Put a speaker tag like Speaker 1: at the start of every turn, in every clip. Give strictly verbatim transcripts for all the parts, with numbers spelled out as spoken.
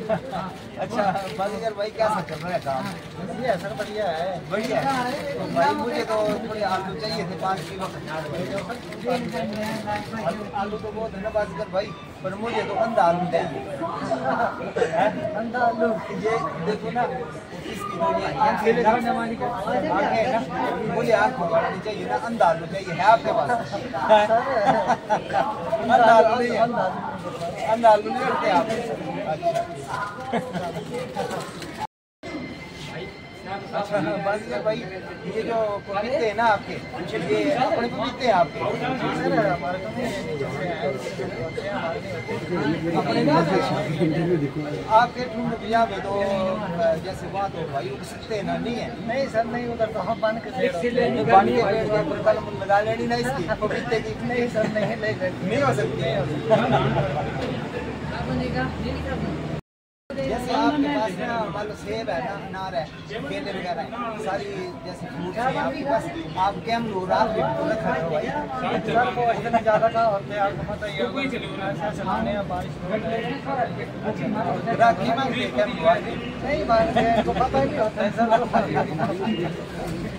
Speaker 1: अच्छा बाजीगर भाई कैसा चल रहा है काम?
Speaker 2: बढ़िया सर, बढ़िया है।
Speaker 1: बढ़िया है। तो भाई मुझे तो थोड़े आलू चाहिए थे, पाँच किलो। आलू आलू तो बहुत है ना बाजीगर भाई, पर मुझे तो अंधा आलू चाहिए।
Speaker 2: अंधा आलू
Speaker 1: ये देखो ना, इसकी तो ये आंखें आंखें ना, मुझे आंखों वाला नहीं चाहिए ना, अंधा आलू चाहिए। है आपके पास? अंधा आलू नहीं है, अंधा आलू नहीं रखते आप? अच्छा बाजीगर भाई, ये जो पपीते हैं ना आपके, ये अपने पपीते हैं आपके? आपके ठुंड बिया में तो जैसे बात हो भाई उग सकते हैं ना? नहीं है?
Speaker 2: नहीं सर, नहीं उधर तो हम बन के
Speaker 1: बन के पेड़ के ऊपर कलम लगा लेनी ना इसकी पपीते की?
Speaker 2: नहीं सर, नहीं
Speaker 1: नहीं हो सकती। जैसे आपके पास ना मान लो सेब है ना, अनार है, केले वगैरह है, सारी जैसे फ्रूट्स है आपके पास, आप क्या लो रात में तो रखा करो भाई।
Speaker 2: सर वो इतना ज़्यादा का होते हैं, आपको पता ही है, ऐसा चलाने हैं बारिश
Speaker 1: राखी मांगते क्या
Speaker 2: नहीं मांगते हैं, तो पता ही नहीं होता है सर।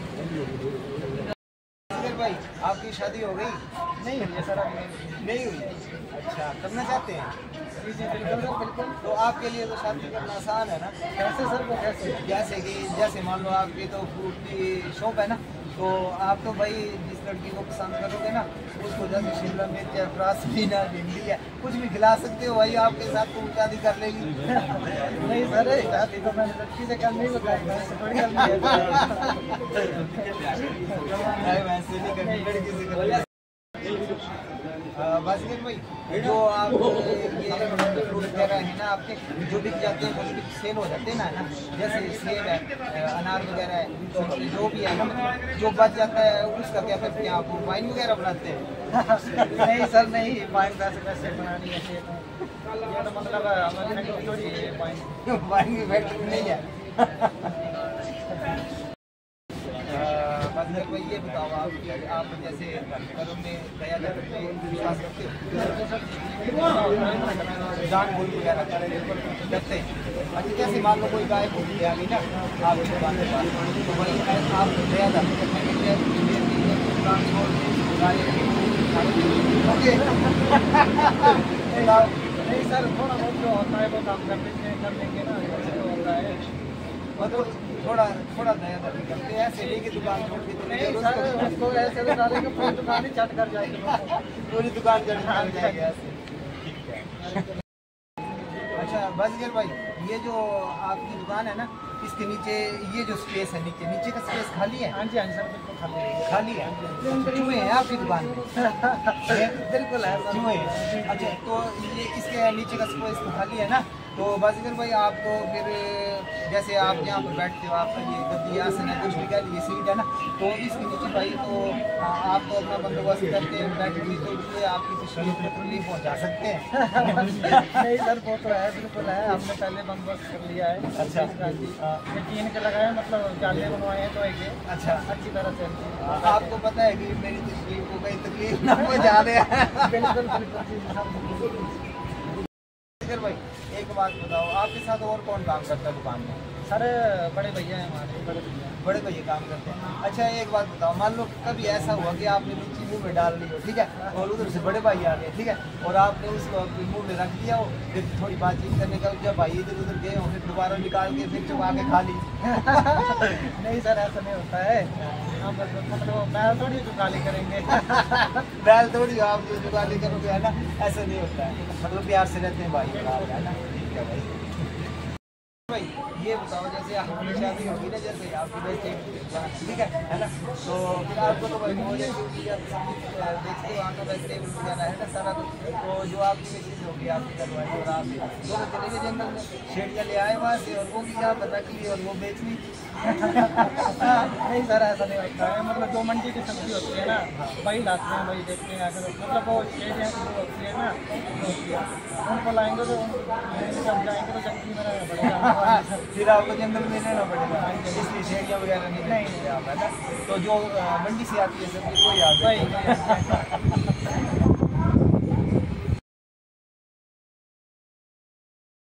Speaker 1: भाई आपकी शादी हो गई?
Speaker 2: नहीं हुई है सर, अभी
Speaker 1: नहीं हुई? अच्छा करना चाहते हैं?
Speaker 2: जी जी बिल्कुल सर, बिल्कुल।
Speaker 1: तो आपके लिए तो शादी करना आसान है ना?
Speaker 2: कैसे सर, वो कैसे?
Speaker 1: जैसे कि जैसे मान लो आपकी तो फ्रूट की शॉप है ना, तो आप तो भाई जिस लड़की को पसंद करोगे ना, उसको जैसे शिमला मिर्च है, फ्रांसबीन है, भिंडी है, कुछ भी खिला सकते हो भाई। आपके साथ तो शादी कर लेगी।
Speaker 2: नहीं सर, शादी तो मैंने लड़की से करनी बताई, वैसे थोड़ी करनी है।
Speaker 1: वैसे नहीं करनी, लड़की से करनी। बाजीगर भाई जो आप ये फ्रूट वगैरह है ना आपके, जो बिक जाते हैं वो भी सेल हो जाते हैं ना ना, जैसे सेब है, अनार वगैरह है, तो जो भी है ना, मतलब जो बच जाता है उसका क्या करते हैं आप? वाइन वगैरह बनाते हैं?
Speaker 2: नहीं सर, नहीं वाइन वैसे वैसे बनानी है, ये तो मतलब हमारी फैक्ट्री थोड़ी है वाइन।
Speaker 1: वाइन की फैक्ट्री नहीं है। बाजीगर भाई ये बताओ आप कि आप जैसे घरों में दया करते विश्वास करते हो? दान बोल वगैरह करते हैं? अच्छा जैसे मान लो कोई गाय को आ गई ना आपकी दुकान के पास, तो वही आप दया
Speaker 2: नहीं सर, थोड़ा बहुत जो होता है वो काम कर लेंगे कर लेंगे ना, जो होता है
Speaker 1: मतलब थोड़ा थोड़ा दया करते हैं, ऐसे नहीं कि दुकान छोड़ के
Speaker 2: नहीं सर, उसको ऐसे तो डालेंगे पूरी दुकान ही चट कर जाएगी,
Speaker 1: पूरी दुकान चट कर जाएगी ऐसे। अच्छा बाजीगर भाई, ये जो आपकी दुकान है ना, इसके नीचे ये जो स्पेस है, नीचे नीचे का स्पेस खाली है?
Speaker 2: हाँ जी हाँ जी सर, बिल्कुल खाली है।
Speaker 1: खाली है? चूहे हैं आपकी दुकान में?
Speaker 2: बिल्कुल है सर,
Speaker 1: चूहे हैं। अच्छा तो ये इसके नीचे का स्पेस तो खाली है ना, तो बाजीगर भाई आप तो फिर जैसे आप यहाँ पर बैठते हो, आपका ये गद्दी आसन है, कुछ भी कह लीजिए सीट है ना, तो इसके नीचे भाई तो आप तो अपना बंदोबस्त करते हैं बैठ के, तो इसलिए आप किसी शरीर में तकलीफ पहुँचा सकते हैं?
Speaker 2: नहीं सर, वो तो है, बिल्कुल है, हमने पहले बंदोबस्त कर लिया है।
Speaker 1: अच्छा
Speaker 2: टीन के लगाए, मतलब जाले बनवाए हैं, तो एक
Speaker 1: अच्छा
Speaker 2: अच्छी तरह से
Speaker 1: आपको पता है कि मेरी तकलीफ को कहीं तकलीफ ना पहुँचा दे।
Speaker 2: बिल्कुल बिल्कुल।
Speaker 1: भाई एक बात बताओ, आपके साथ और कौन काम करता है दुकान में?
Speaker 2: सर बड़े भैया हैं हमारे, बड़े भैया
Speaker 1: बड़े भैया काम करते हैं। अच्छा एक बात बताओ, मान लो कभी ऐसा हुआ कि आपने लीची मुंह में डाल ली हो, ठीक है, और उधर से बड़े भाई आ गए, ठीक है, और आपने उसको अपने मुंह में रख दिया हो, फिर थोड़ी बातचीत करने का जब भाई इधर उधर गए हो, फिर दोबारा निकाल के फिर चुपा के खा ली?
Speaker 2: नहीं सर, ऐसा नहीं होता है, हम मतलब बैल थोड़ी जुगाली करेंगे।
Speaker 1: बैल थोड़ी आप जो जुगाली करोगे है ना, ऐसा नहीं होता है, मतलब प्यार से रहते हैं भाई है ना। ठीक है भाई। भाई ये बताओ, जैसे आपकी शादी होगी ना, जैसे आपकी बच्चे ठीक है है ना, तो फिर आपको तो भाई देखते हो आपका वेजिटेबल वगैरह है ना सारा कुछ, तो जो आपकी चीज़ होगी आपकी करवाई और आप दोनों चले गए जंगल में, शेड़ियाँ ले आए वहाँ से और वो भी यहाँ पर रख ली और वो बेच ली?
Speaker 2: नहीं सर, ऐसा नहीं होता है, मतलब जो मंडी की सब्जी होती है ना वही लाते हैं, वही देखते हैं, अगर मतलब वो शेड़ियाँ होती है ना, उनको लाएंगे तो जब जाएंगे तो जंगली में रहना पड़ेगा,
Speaker 1: फिर आपको जंगल में रहना पड़ेगा, इसलिए शेड़ियाँ वगैरह नहीं नहीं आप है ना, तो जो मंडी से आती है सब्जी वही आती है।